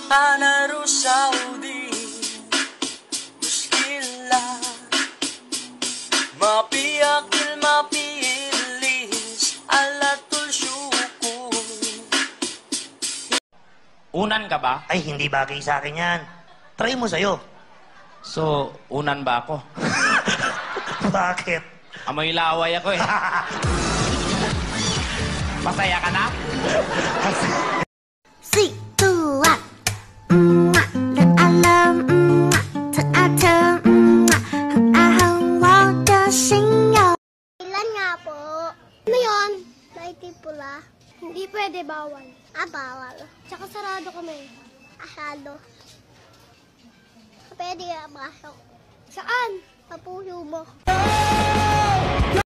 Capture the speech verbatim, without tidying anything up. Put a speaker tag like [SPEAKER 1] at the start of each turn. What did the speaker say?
[SPEAKER 1] Ana ro Saudi muskila mapiyakil mapiilis alatul syukur.
[SPEAKER 2] Unan ka ba?
[SPEAKER 3] Ay, hindi bagay sa akin yan. Try mo sa'yo.
[SPEAKER 2] So, unan ba ako?
[SPEAKER 3] Bakit?
[SPEAKER 2] Amoy laway ako eh. Masaya ka na?
[SPEAKER 4] 四度啊，嗯啊，恋爱了，嗯啊，疼啊疼，嗯啊，很爱恨我的心哟。Ilan nga po? Ano yun? Maitim pula. Hindi pwede, bawal. Ah, bawal. Tsaka sarado kami. Asado. Pwede masok. Saan? Sa puso mo.